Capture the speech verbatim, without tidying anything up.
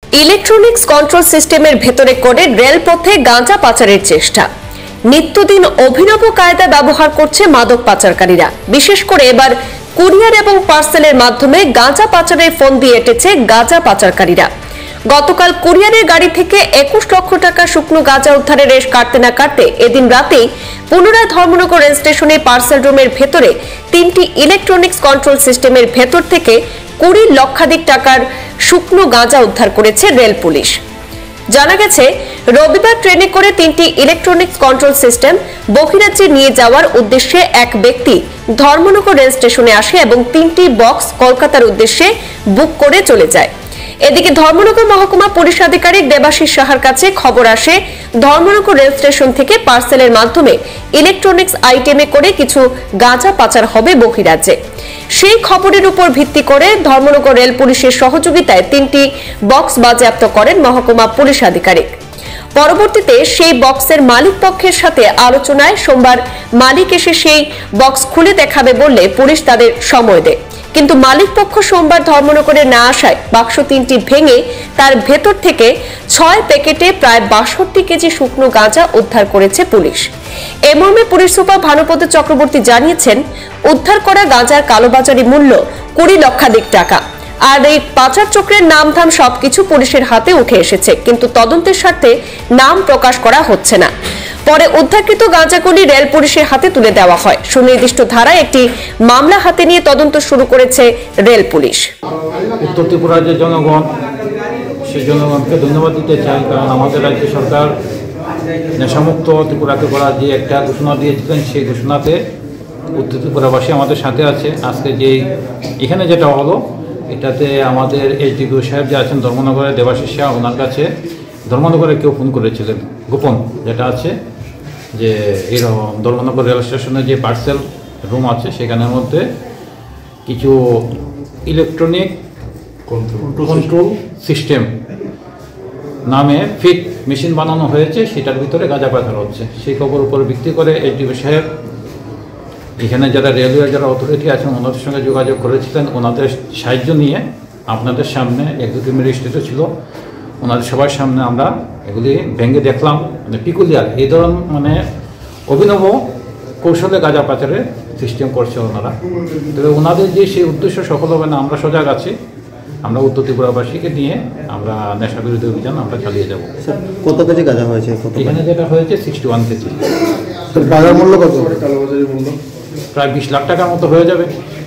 Electronics control সিস্টেমের ভেতরে করে রেলপথে গাঁজা পাচারের চেষ্টা। নিত্যদিন অভিনব কায়দা ব্যবহার করছে মাদক পাচারকারীরা। বিশেষ করে এবার কুরিয়ার এবং পার্সেলের মাধ্যমে গাঁজা পাচারের ফোন দিয়ে এঁটেছে গাঁজা পাচারকারীরা। গতকাল কুরিয়ারের গাড়ি থেকে একুশ লক্ষ টাকা শুকনো গাঁজা উদ্ধারের রেশ কাটতে না কাটতে এদিন রাতেই পুনরায় ধর্মনগর রেল স্টেশনে পার্সেল রুমের ভেতরে তিনটি ইলেকট্রনিক্স কন্ট্রোল সিস্টেমের ভেতর থেকে কুড়ি লক্ষাধিক টাকার শুকনো গাঁজা উদ্ধার করেছে রেল পুলিশ। জানা গেছে, রবিবার ট্রেনে করে তিনটি ইলেকট্রনিক্স কন্ট্রোল সিস্টেম বহিরাজ্যে নিয়ে যাওয়ার উদ্দেশ্যে এক ব্যক্তি ধর্মনগর রেল স্টেশনে আসে এবং তিনটি বক্স কলকাতার উদ্দেশ্যে বুক করে চলে যায়। এদিকে ধর্মনগর মহকুমা পুলিশ আধিকারিক দেবাশিস সাহার কাছে খবর আসে, ধর্মনগর রেল স্টেশন থেকে পার্সেলের মাধ্যমে ইলেকট্রনিক্স আইটেমে করে কিছু গাঁজা পাচার হবে বহিরাজ্যে। সেই খবরের উপর ভিত্তি করে ধর্মনগর রেল পুলিশের সহযোগিতায় তিনটি বক্স বাজেয়াপ্ত করেন মহকুমা পুলিশ আধিকারিক। পরবর্তীতে সেই বক্সের মালিক পক্ষের সাথে আলোচনায় সোমবার মালিক এসে সেই বক্স খুলে দেখাবে বললে পুলিশ তাদের সময় দেয়, কিন্তু মালিক পক্ষ সোমবার ধর্মনগরে না আসায় বাক্স তিনটি ভেঙে তার ভেতর থেকে ছয় প্যাকেটে প্রায় বাষট্টি কেজি শুকনো গাঁজা উদ্ধার করেছে পুলিশ। এ মর্মে পুলিশ সুপার ভানুপদ চক্রবর্তী জানিয়েছেন, উদ্ধার করা গাঁজার কালোবাজারি মূল্য কুড়ি লক্ষাধিক টাকা। আর এই পাচার চক্রের নামধাম সবকিছু পুলিশের হাতে উঠে এসেছে, কিন্তু তদন্তের স্বার্থে নাম প্রকাশ করা হচ্ছে না। পরে উদ্ধারকৃত গাঁজাগুলি রেল পুলিশের হাতে তুলে দেওয়া হয়। সুনির্দিষ্ট ধারায় একটি মামলা হাতে নিয়ে তদন্ত শুরু করেছে রেল পুলিশ। উত্তর ত্রিপুরার যে জনগণ, সেই জনগণকে ধন্যবাদ দিতে চাই, কারণ আমাদের রাজ্য সরকার নেশামুক্ত ত্রিপুরাকে করার যে একটা ঘোষণা দিয়েছিলেন, সেই ঘোষণাতে উত্তর ত্রিপুরাবাসী আমাদের সাথে আছে। আজকে যে এখানে যেটা হলো, এটাতে আমাদের এইচডিপিও সাহেব যে আছেন ধর্মনগরের দেবাশিস শাহ, ওনার কাছে ধর্মনগরে কেউ ফোন করেছিলেন গোপন, যেটা আছে যে এরকম ধর্মনগর রেল স্টেশনে যে পার্সেল রুম আছে সেখানের মধ্যে কিছু ইলেকট্রনিক কন্ট্রোল সিস্টেম নামে ফিট মেশিন বানানো হয়েছে, সেটার ভিতরে গাঁজা পাচার হচ্ছে। সেই খবর উপর ভিত্তি করে এইচডিপি সাহেব এখানে যারা রেলওয়ে যারা অথরিটি আছেন ওনাদের সঙ্গে যোগাযোগ করেছিলেন। ওনাদের সাহায্য নিয়ে আপনাদের সামনে এক্সিকিউটিভ ম্যাজিস্ট্রেটও ছিল, ওনাদের সবার সামনে আমরা এগুলি ভেঙে দেখলাম। মানে পিকুলিয়ার এই ধরনের মানে অভিনব কৌশলে গাঁজা পাচারের সিস্টেম করছে ওনারা। তবে ওনাদের যে সেই উদ্দেশ্য সফল হবে না, আমরা সজাগ আছি। আমরা উত্তর ত্রিপুরাবাসীকে নিয়ে আমরা নেশা বিরোধী অভিযান আমরা চালিয়ে যাব। কত কেজি গাঁজা হয়েছে? এখানে যেটা হয়েছে সিক্সটি ওয়ান কেজি। বাজার মূল্য কত? প্রায় বিশ লাখ টাকার মতো হয়ে যাবে।